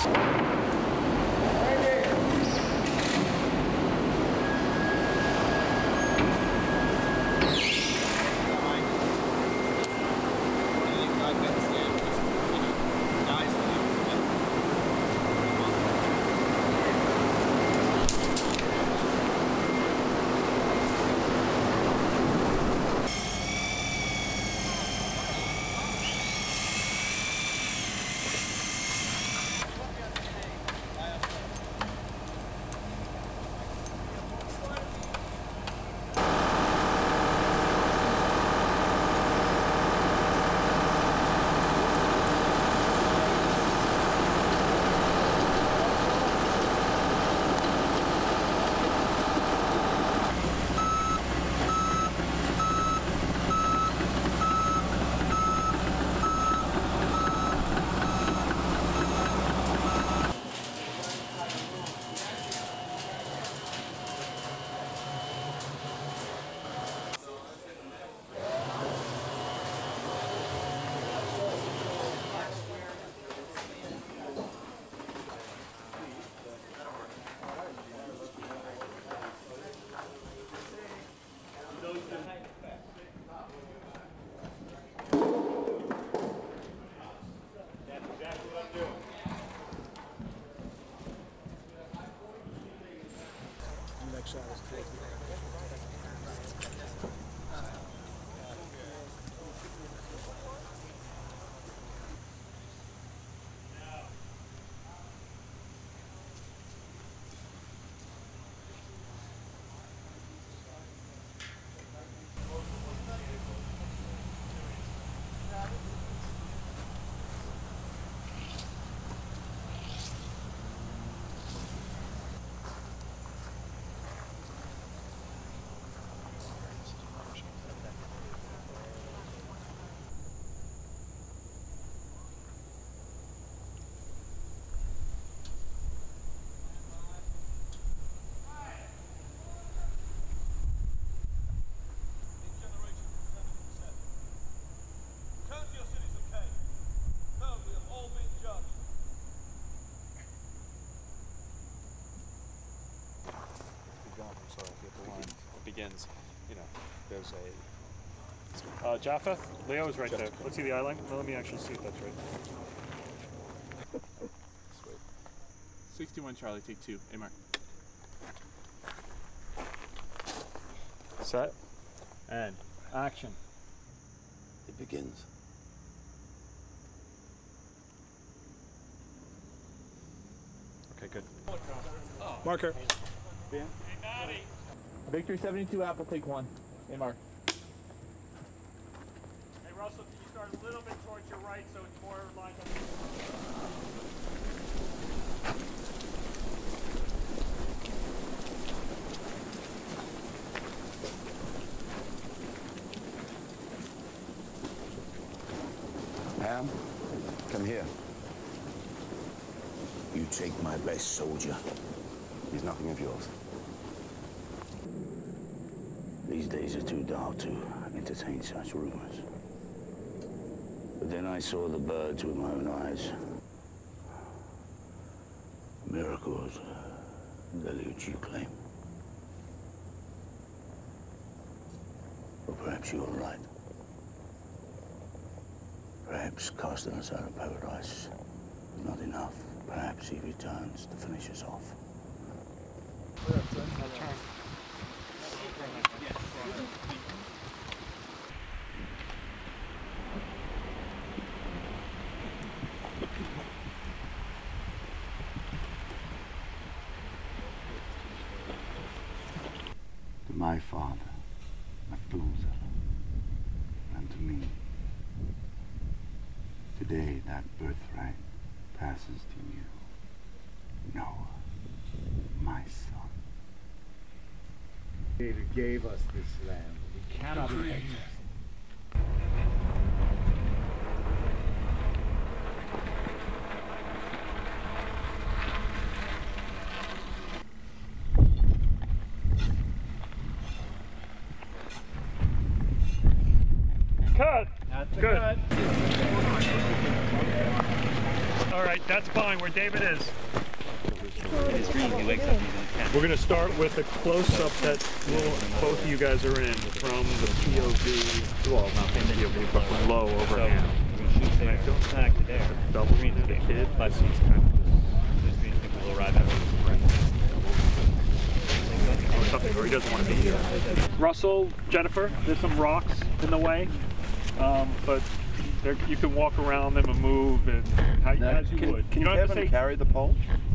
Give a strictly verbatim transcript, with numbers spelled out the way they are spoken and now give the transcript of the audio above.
Next shot is crazy. Begins, you know, there's a uh, Jaffa. Leo is right there. Let's see the eye line. Well, let me actually see if that's right. Sweet. sixty-one Charlie, take two. A mark. Set and action. It begins. Okay, good. Marker. Ben. Victory seventy-two Apple, take one. A mark. Hey Russell, can you start a little bit towards your right so it's more lined up? Ham, come here. You take my best soldier. He's nothing of yours. These days are too dark to entertain such rumors. But then I saw the birds with my own eyes. Miracles, deluge you claim. Or perhaps you are right. Perhaps casting us out of paradise is not enough. Perhaps he returns to finish us off. To my father, Methuselah, and to me, today that birthright passes to you, Noah, my son. Creator gave us this land. We cannot reject it. Cut! That's the Good. cut. All right, that's fine where David is. In his dream, he wakes up and he's in a tent. We're gonna start with a close-up that will, both of you guys are in from the P O V, well, not from the P O V, but from low overhand. So, we shoot there, don't back to there. Double Green the stick. kid, Plus, he's kind of this green stick will arrive at or something, or he doesn't want to be here. Russell, Jennifer, there's some rocks in the way, um, but there, you can walk around them and move and how, Now, as you can, would. Can you, don't have to him say, carry the pole?